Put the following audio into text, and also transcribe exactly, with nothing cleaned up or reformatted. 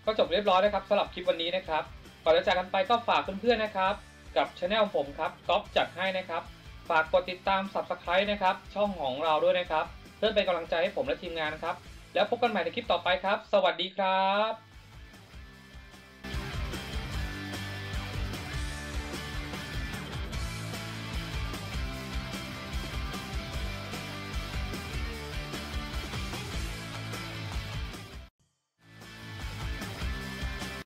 ก็จบเรียบร้อยนะครับสำหรับคลิปวันนี้นะครับก่อนจะจากกันไปก็ฝากเพื่อนๆนะครับกับช anel ผมครับก๊อฟจัดให้นะครับฝากกดติดตาม ซับสไครบ์ นะครับช่องของเราด้วยนะครับเพื่อเป็นกำลังใจให้ผมและทีมงานนะครับแล้วพบกันใหม่ในคลิปต่อไปครับสวัสดีครับ